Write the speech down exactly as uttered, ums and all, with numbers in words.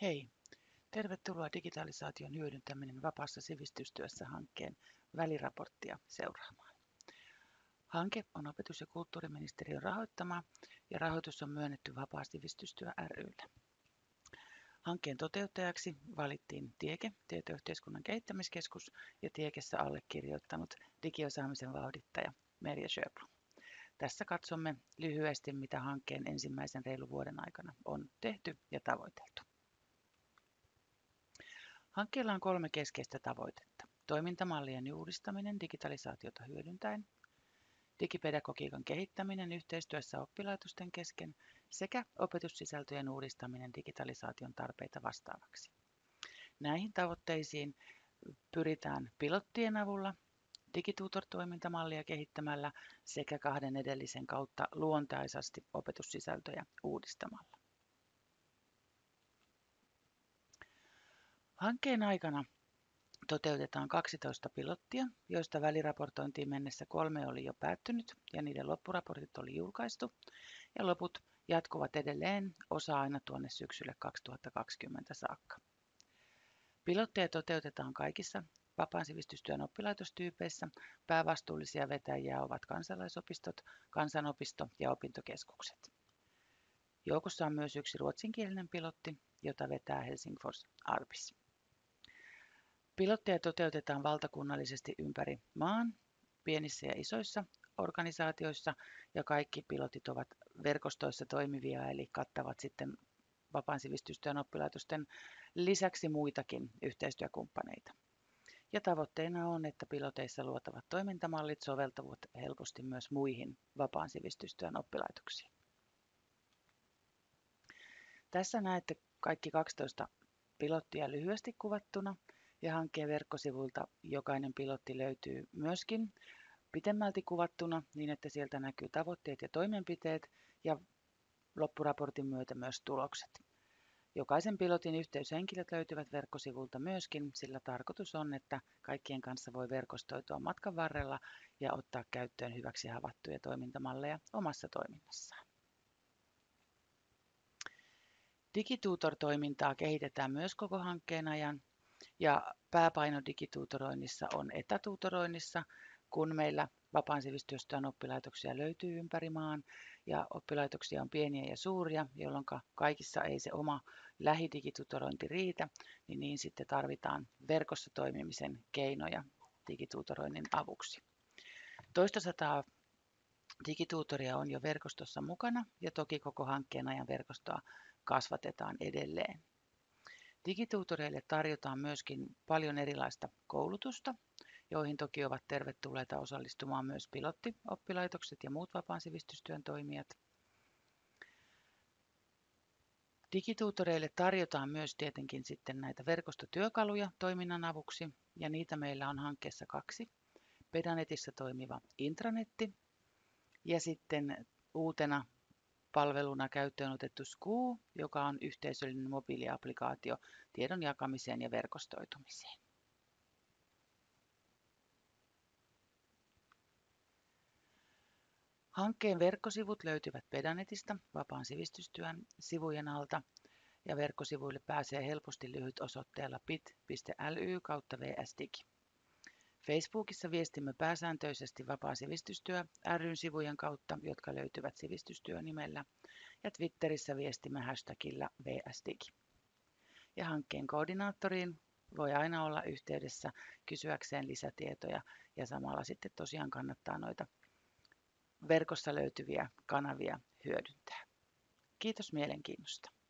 Hei, tervetuloa digitalisaation hyödyntäminen vapaassa sivistystyössä hankkeen väliraporttia seuraamaan. Hanke on opetus- ja kulttuuriministeriön rahoittama ja rahoitus on myönnetty Vapaa sivistystyö ry:lle. Hankkeen toteuttajaksi valittiin Tieke, Tietoyhteiskunnan kehittämiskeskus ja Tiekessä allekirjoittanut digiosaamisen vauhdittaja Merja Sjöblom. Tässä katsomme lyhyesti, mitä hankkeen ensimmäisen reilun vuoden aikana on tehty ja tavoiteltu. Hankkeella on kolme keskeistä tavoitetta. Toimintamallien uudistaminen digitalisaatiota hyödyntäen, digipedagogiikan kehittäminen yhteistyössä oppilaitosten kesken sekä opetussisältöjen uudistaminen digitalisaation tarpeita vastaavaksi. Näihin tavoitteisiin pyritään pilottien avulla, digitutor-toimintamallia kehittämällä sekä kahden edellisen kautta luontaisesti opetussisältöjä uudistamalla. Hankkeen aikana toteutetaan kaksitoista pilottia, joista väliraportointiin mennessä kolme oli jo päättynyt ja niiden loppuraportit oli julkaistu, ja loput jatkuvat edelleen, osa aina tuonne syksylle kaksituhattakaksikymmentä saakka. Pilotteja toteutetaan kaikissa vapaan sivistystyön oppilaitostyypeissä. Päävastuullisia vetäjiä ovat kansalaisopistot, kansanopisto ja opintokeskukset. Joukossa on myös yksi ruotsinkielinen pilotti, jota vetää Helsingfors Arbis. Pilotteja toteutetaan valtakunnallisesti ympäri maan, pienissä ja isoissa organisaatioissa, ja kaikki pilotit ovat verkostoissa toimivia, eli kattavat sitten vapaan sivistystyön oppilaitosten lisäksi muitakin yhteistyökumppaneita. Ja tavoitteena on, että piloteissa luotavat toimintamallit soveltuvat helposti myös muihin vapaan sivistystyön oppilaitoksiin. Tässä näette kaikki kaksitoista pilottia lyhyesti kuvattuna. Ja hankkeen verkkosivuilta jokainen pilotti löytyy myöskin pitemmälti kuvattuna niin, että sieltä näkyy tavoitteet ja toimenpiteet ja loppuraportin myötä myös tulokset. Jokaisen pilotin yhteyshenkilöt löytyvät verkkosivulta myöskin, sillä tarkoitus on, että kaikkien kanssa voi verkostoitua matkan varrella ja ottaa käyttöön hyväksi havaittuja toimintamalleja omassa toiminnassaan. Digitutor-toimintaa kehitetään myös koko hankkeen ajan. Ja pääpaino digituutoroinnissa on etätuutoroinnissa, kun meillä vapaan sivistystyön oppilaitoksia löytyy ympäri maan ja oppilaitoksia on pieniä ja suuria, jolloin kaikissa ei se oma lähidigituutorointi riitä, niin, niin sitten tarvitaan verkossa toimimisen keinoja digituutoroinnin avuksi. Toista sataa digituutoria on jo verkostossa mukana ja toki koko hankkeen ajan verkostoa kasvatetaan edelleen. Digituutoreille tarjotaan myöskin paljon erilaista koulutusta, joihin toki ovat tervetulleita osallistumaan myös pilottioppilaitokset ja muut vapaan sivistystyön toimijat. Digituutoreille tarjotaan myös tietenkin sitten näitä verkostotyökaluja toiminnan avuksi, ja niitä meillä on hankkeessa kaksi. Pedanetissä toimiva intranetti ja sitten uutena palveluna käyttöön otettu Skuu, joka on yhteisöllinen mobiiliaplikaatio tiedon jakamiseen ja verkostoitumiseen. Hankkeen verkkosivut löytyvät Pedanetista vapaan sivistystyön sivujen alta, ja verkkosivuille pääsee helposti lyhytosoitteella bit piste ly kautta vsdigi. Facebookissa viestimme pääsääntöisesti Vapaa sivistystyö ry:n sivujen kautta, jotka löytyvät sivistystyö-nimellä, ja Twitterissä viestimme hashtagillä vsdigi. Ja hankkeen koordinaattoriin voi aina olla yhteydessä kysyäkseen lisätietoja, ja samalla sitten tosiaan kannattaa noita verkossa löytyviä kanavia hyödyntää. Kiitos mielenkiinnosta.